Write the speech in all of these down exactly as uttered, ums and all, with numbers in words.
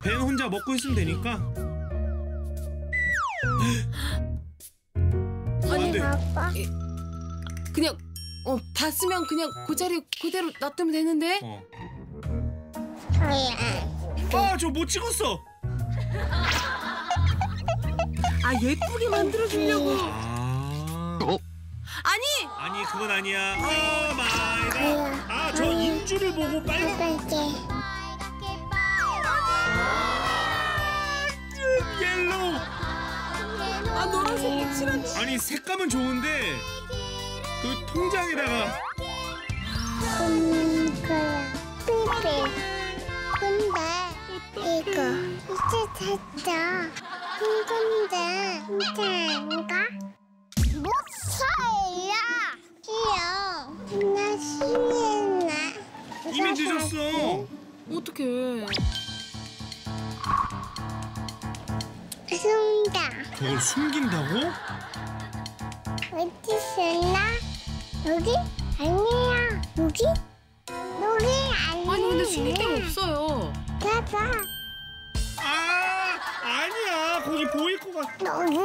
벤 혼자 먹고 있으면 되니까. 아니, 안 돼. 아빠. 그냥 어 봤으면 그냥 그 자리 그대로 놔두면 되는데. 어. 아야. 아, 저 못 찍었어. 아 예쁘게 만들어주려고. 아. 아니 아니, 그건 아니야. 오 마이 갓. 아, 저 인주를 보고 빨간 빨개. 옐로우. 아 노란색이 칠한. 아니, 색감은 좋은데 그 통장에다가 음, 그래. 삐삐. 근데 이거 이제 됐다. 근데 진짜 아닌가? 못 살아. 싫어. 나 싫나? 이미 늦었어. 어떡해. 숨다. 저걸 숨긴다고? 어디 있었나? 여기? 아니야. 여기? 여기 아니야. 아니 근데 숨길 데가 없어요. 봐봐. 아, 아니야. 거기 보일 것 같아. 여기?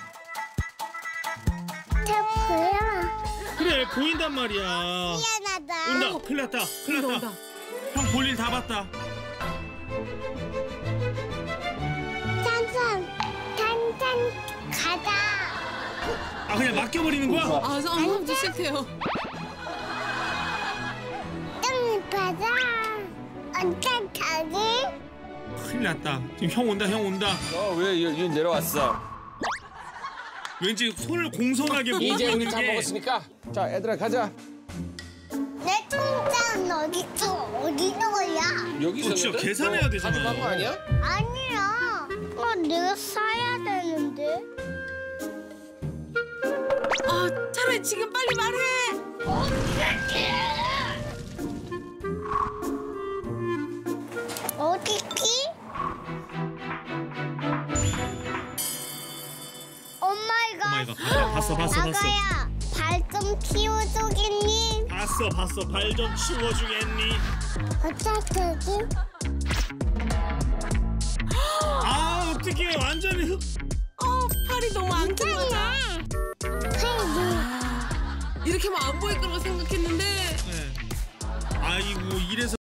다 보여. 그래, 보인단 말이야. 미안하다. 온다. 큰일 났다. 큰일 온다 났다. 온다. 형 볼일 다 봤다. 짠짠. 짠짠. 가자. 아, 그냥 맡겨버리는 거야? 아 상황도 싫대요. 좀 가자. 어떤 자기? 큰일 났다. 지금 형 온다. 형 온다. 어왜 여기 내려왔어? 왠지 손을 공손하게 이제 모으고 우리 있는 다 게. 먹었으니까 자 얘들아 가자. 내 통장 어디 있어? 어디 있는 거야? 여기 어, 진짜 있었는데? 계산해야 되잖아. 가져간 거 아니야? 아니야. 어, 내가 사야 되는데. 아 차라리 지금 빨리 말해. 어디 있지? 엄마이가. 오마이갓. 봤어, 봤어, 봤어, 봤어. 나가야 발 좀 키워주겠니? 봤어, 봤어. 발 좀 치워주겠니? 어쩌지? 아, 어떡해. 완전히 흑. 어 팔이 너무 안 좋아져. 괜찮아. 이렇게 하면 안 보일 거라고 생각했는데. 네. 아이고, 이래서.